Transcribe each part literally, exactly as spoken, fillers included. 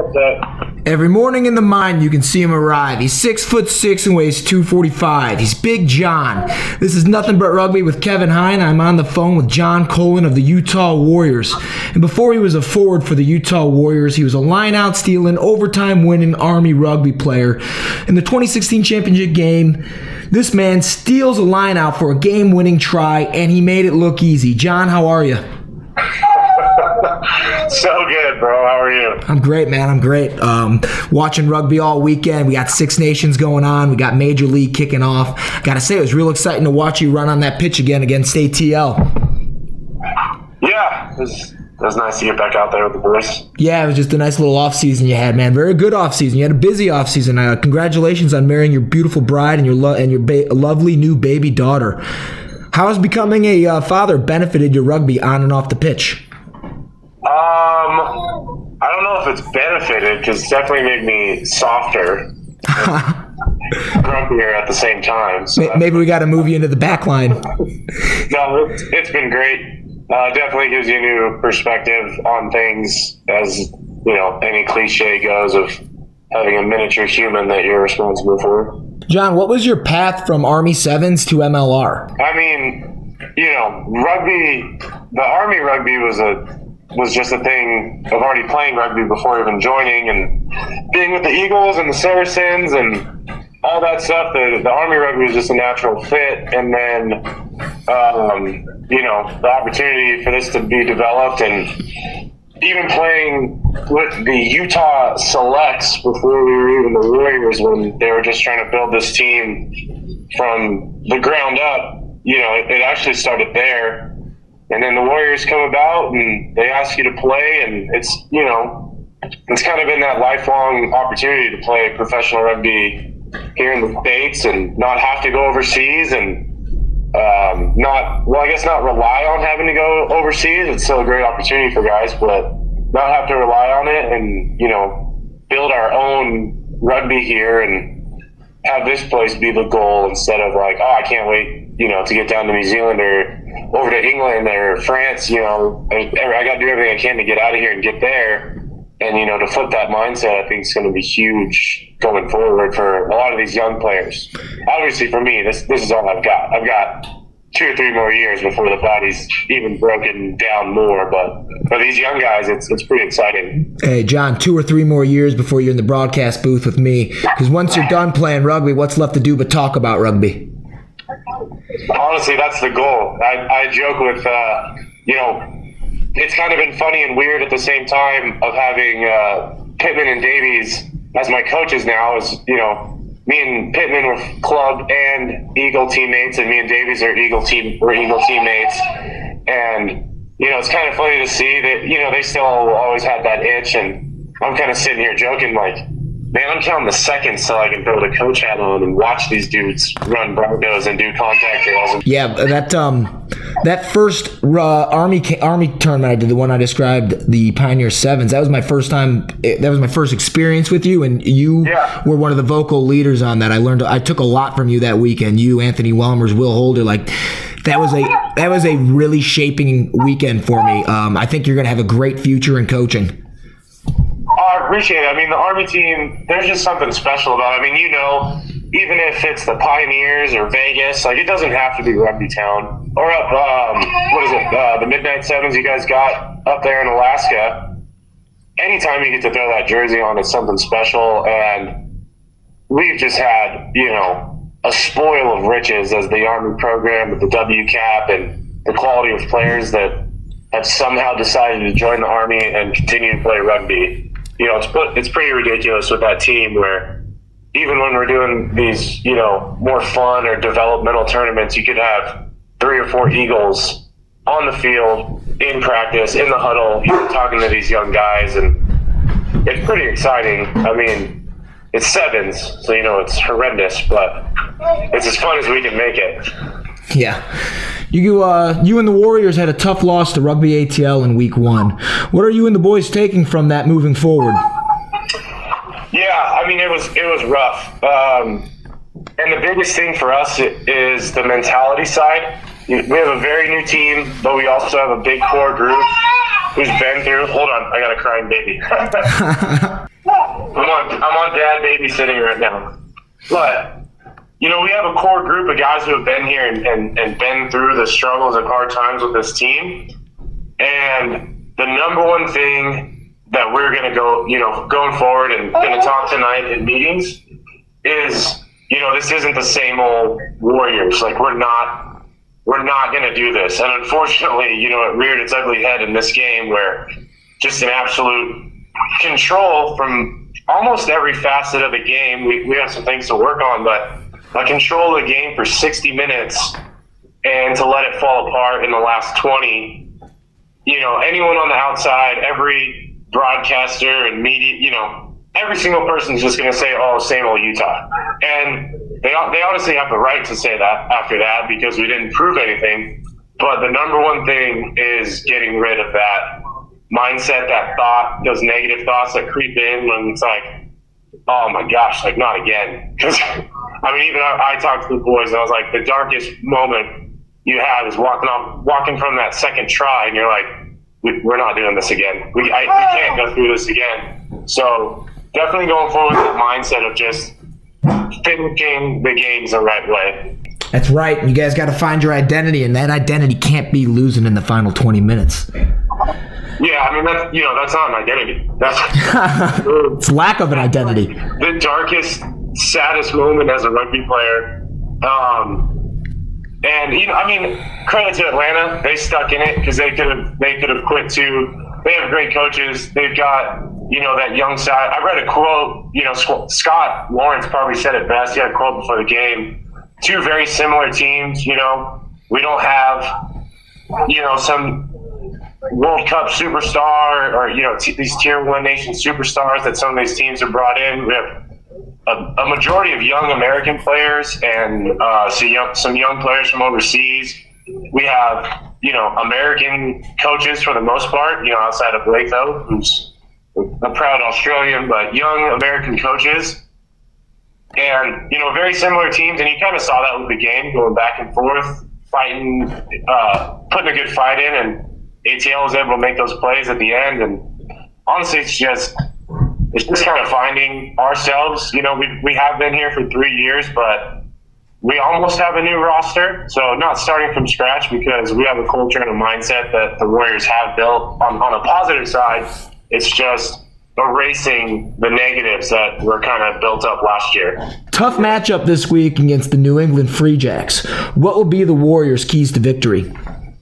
What's up? Every morning in the mine, you can see him arrive. He's six foot six and weighs two forty-five. He's Big John. This is Nothing But Rugby with Kevin Hine. I'm on the phone with John Cullen of the Utah Warriors. And before he was a forward for the Utah Warriors, he was a line-out stealing, overtime-winning Army rugby player. In the twenty sixteen championship game, this man steals a line-out for a game-winning try, and he made it look easy. John, how are you? So good, bro. How are you? I'm great, man. I'm great. Um, watching rugby all weekend. We got Six Nations going on. We got Major League kicking off. Got to say, it was real exciting to watch you run on that pitch again against A T L. Yeah, it was, it was nice to get back out there with the boys. Yeah, it was just a nice little off-season you had, man. Very good off-season. You had a busy off-season. Uh, congratulations on marrying your beautiful bride and your lo- and your ba- lovely new baby daughter. How has becoming a uh, father benefited your rugby on and off the pitch? Um, I don't know if it's benefited, because it's definitely made me softer, grumpier at the same time. So Maybe we got to move you into the back line. No, it's, it's been great. Uh, definitely gives you a new perspective on things, as you know, any cliche goes of having a miniature human that you're responsible for. John, what was your path from Army sevens to M L R? I mean, you know, rugby, the Army rugby was a was just a thing of already playing rugby before even joining, and being with the Eagles and the Saracens and all that stuff. The, the Army rugby was just a natural fit, and then um, you know, the opportunity for this to be developed, and even playing with the Utah Selects before we were even the Warriors, when they were just trying to build this team from the ground up. You know, it, it actually started there. And then the Warriors come about and they ask you to play, and it's, you know, it's kind of been that lifelong opportunity to play professional rugby here in the States and not have to go overseas, and um, not, well, I guess not rely on having to go overseas. It's still a great opportunity for guys, but not have to rely on it, and, you know, build our own rugby here and have this place be the goal, instead of like, oh, I can't wait, you know, to get down to New Zealand or over to England or France. You know, I, I got to do everything I can to get out of here and get there. And, you know, to flip that mindset, I think is going to be huge going forward for a lot of these young players. Obviously, for me, this this is all I've got. I've got two or three more years before the body's even broken down more. But for these young guys, it's it's pretty exciting. Hey, John, two or three more years before you're in the broadcast booth with me. Because once you're done playing rugby, what's left to do but talk about rugby? Honestly, that's the goal. I, I joke with, uh, you know, it's kind of been funny and weird at the same time of having uh, Pittman and Davies as my coaches now. Is, you know, me and Pittman were club and Eagle teammates, and me and Davies are Eagle team were Eagle teammates. And, you know, it's kind of funny to see that, you know, they still always had that itch, and I'm kind of sitting here joking like, man, I'm counting the seconds till I can throw the coach hat on and watch these dudes run Broncos and do contact drills. Yeah, that um, that first uh, Army Army tournament I did, the one I described, the Pioneer Sevens. That was my first time. That was my first experience with you, and you yeah. were one of the vocal leaders on that. I learned. I took a lot from you that weekend. You, Anthony Welmers, Will Holder, like. That was a that was a really shaping weekend for me. Um, I think you're going to have a great future in coaching. I appreciate it. I mean, the Army team, there's just something special about it. I mean, you know, even if it's the Pioneers or Vegas, like, it doesn't have to be Rugby Town. Or up, um, what is it, uh, the Midnight Sevens you guys got up there in Alaska. Anytime you get to throw that jersey on, it's something special. And we've just had, you know, a spoil of riches as the Army program with the W CAP and the quality of players that have somehow decided to join the Army and continue to play rugby. You know, it's it's pretty ridiculous with that team, where even when we're doing these, you know, more fun or developmental tournaments, you could have three or four Eagles on the field, in practice, in the huddle, you know, talking to these young guys, and it's pretty exciting. I mean, it's sevens, so, you know, it's horrendous, but it's as fun as we can make it. Yeah. You uh, you and the Warriors had a tough loss to Rugby A T L in week one. What are you and the boys taking from that moving forward? Yeah, I mean, it was it was rough. Um, and the biggest thing for us is the mentality side. We have a very new team, but we also have a big core group. who's been through. Hold on, I got a crying baby. I'm on I'm on dad babysitting right now. But you know, we have a core group of guys who have been here and, and, and been through the struggles and hard times with this team. And the number one thing that we're gonna go, you know, going forward and gonna talk tonight in meetings is, you know, this isn't the same old Warriors. Like we're not we're not gonna do this. And unfortunately, you know, it reared its ugly head in this game where just an absolute control from almost every facet of the game. We we have some things to work on, but I control the game for sixty minutes and to let it fall apart in the last twenty, you know, anyone on the outside, every broadcaster and media, you know, every single person is just going to say, oh, same old Utah. And they, they honestly have the right to say that after that because we didn't prove anything. But the number one thing is getting rid of that mindset, that thought, those negative thoughts that creep in when it's like, oh my gosh, like not again. Because I mean, even I, I talked to the boys and I was like, the darkest moment you have is walking off, walking from that second try, and you're like, we, we're not doing this again. We, I, we can't go through this again. So definitely going forward with the mindset of just finishing the games the right way. That's right. You guys got to find your identity, and that identity can't be losing in the final twenty minutes. Yeah, I mean, that's, you know, that's not an identity. That's it's lack of an identity. The darkest, saddest moment as a rugby player. Um, and, you know, I mean, credit to Atlanta. They stuck in it because they could have they could have quit too. They have great coaches. They've got, you know, that young side. I read a quote, you know, Scott Lawrence probably said it best. He had a quote before the game. Two very similar teams, you know. We don't have, you know, some World Cup superstar or, you know, t- these tier one nation superstars that some of these teams have brought in. We have a, a majority of young American players and uh, so young, some young players from overseas. We have, you know, American coaches for the most part, you know, outside of Latho, who's a proud Australian, but young American coaches. And, you know, very similar teams. And you kind of saw that with the game going back and forth, fighting, uh, putting a good fight in, and A T L was able to make those plays at the end. And honestly, it's just it's just kind of finding ourselves. You know, we we have been here for three years, but we almost have a new roster. So not starting from scratch because we have a culture and a mindset that the Warriors have built. On, on a positive side, it's just erasing the negatives that were kind of built up last year. Tough matchup this week against the New England Free Jacks. What will be the Warriors' keys to victory?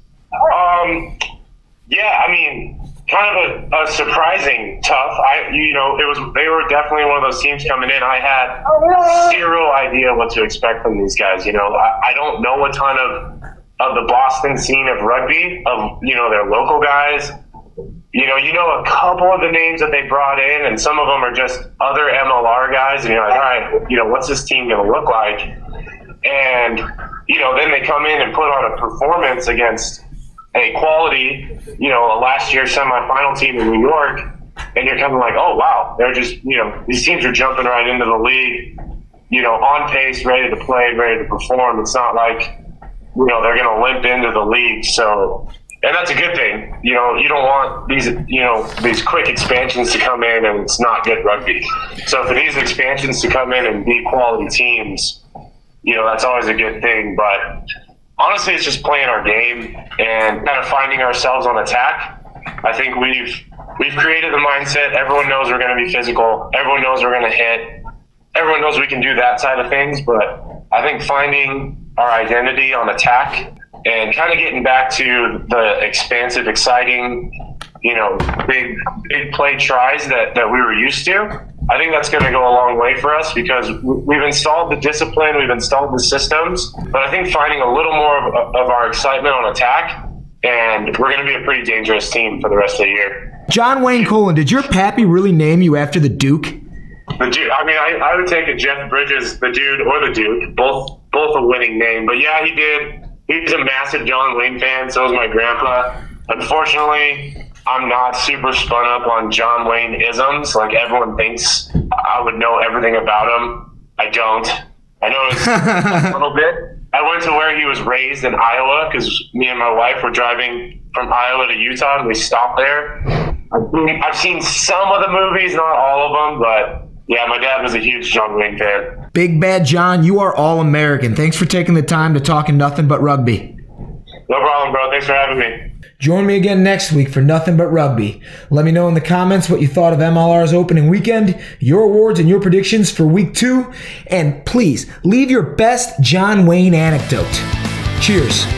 Um, yeah, I mean, kind of a, a surprising tough. I, you know, it was they were definitely one of those teams coming in. I had zero idea what to expect from these guys. You know, I, I don't know a ton of of the Boston scene of rugby, of, you know, their local guys. You know, you know a couple of the names that they brought in, and some of them are just other M L R guys, and you're like, all right, you know, what's this team going to look like? And, you know, then they come in and put on a performance against a quality, you know, a last year semifinal team in New York, and you're kind of like, oh, wow, they're just, you know, these teams are jumping right into the league, you know, on pace, ready to play, ready to perform. It's not like, you know, they're going to limp into the league. So, and that's a good thing. You know, you don't want these, you know, these quick expansions to come in and it's not good rugby. So for these expansions to come in and be quality teams, you know, that's always a good thing. But honestly, it's just playing our game and kind of finding ourselves on attack. I think we've we've created the mindset. Everyone knows we're going to be physical. Everyone knows we're going to hit. Everyone knows we can do that side of things. But I think finding our identity on attack and kind of getting back to the expansive, exciting, you know, big big play tries that, that we were used to, I think that's going to go a long way for us because we've installed the discipline, we've installed the systems, but I think finding a little more of, of our excitement on attack, and we're going to be a pretty dangerous team for the rest of the year. John Wayne Cullen, did your pappy really name you after the Duke? The Duke. I mean, I, I would take a Jeff Bridges, the Dude, or the Duke, both both a winning name. But yeah, he did. He's a massive John Wayne fan. So is my grandpa. Unfortunately, I'm not super spun up on John Wayne isms. Like everyone thinks I would know everything about him. I don't. I know it's a little bit, I went to where he was raised in Iowa because me and my wife were driving from Iowa to Utah, and we stopped there. I've seen, I've seen some of the movies, not all of them, but yeah, my dad was a huge John Wayne fan. Big Bad John, you are all-American. Thanks for taking the time to talk Nothing But Rugby. No problem, bro. Thanks for having me. Join me again next week for Nothing But Rugby. Let me know in the comments what you thought of M L R's opening weekend, your awards and your predictions for week two, and please leave your best John Wayne anecdote. Cheers.